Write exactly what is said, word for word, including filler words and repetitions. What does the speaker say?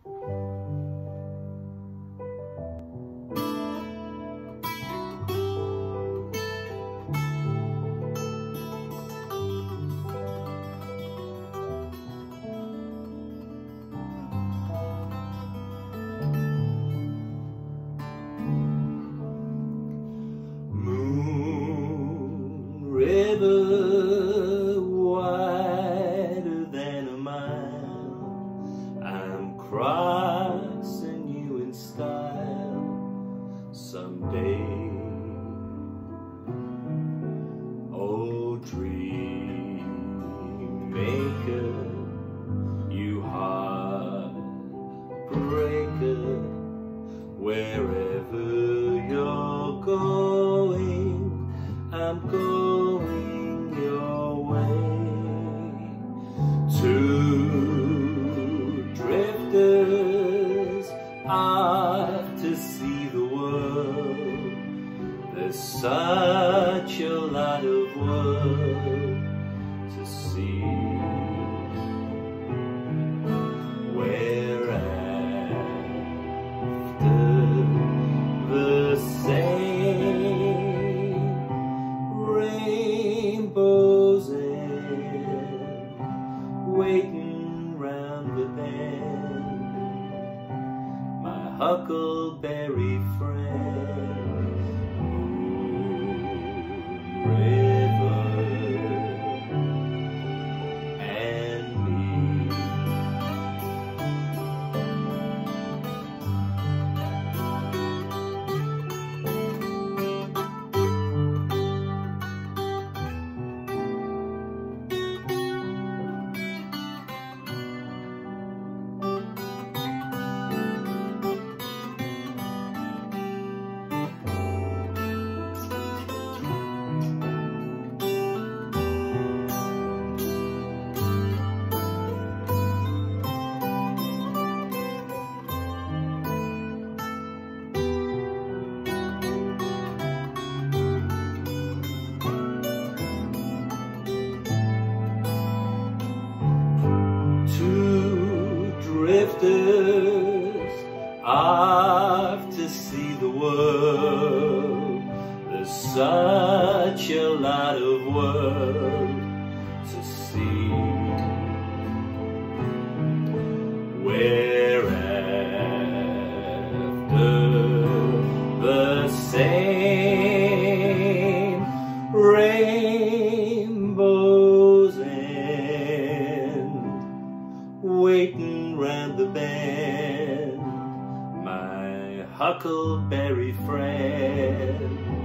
River wider than a mile, I'm crossing you in style someday. Oh, dream maker, you heartbreaker, wherever you're going, I'm going your way. Two drifters off to see the world. There's such a lot of world to see. We're after the same rainbows and waiting round the bend, my huckleberry friend. Moon River and me. Drifters off to see the world. There's such a lot of world to see. We're after the same rainbows and waiting round the bend, my huckleberry friend.